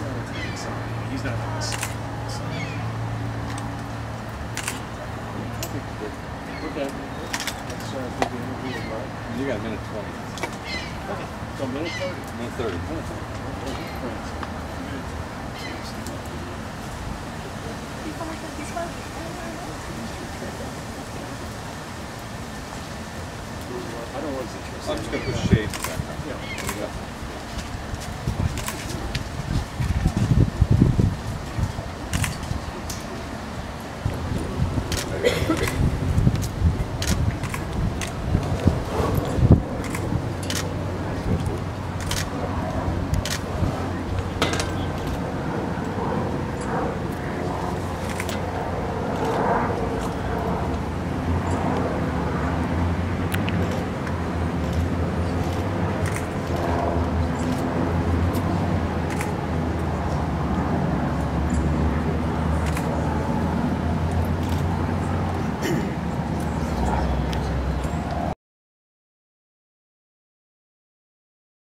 He's not on this. Okay. Let's do the interview with Mark. You got a minute 20. Okay. So minute 30. Minute 30. I don't want to. I'm just going to put shades back. Yeah.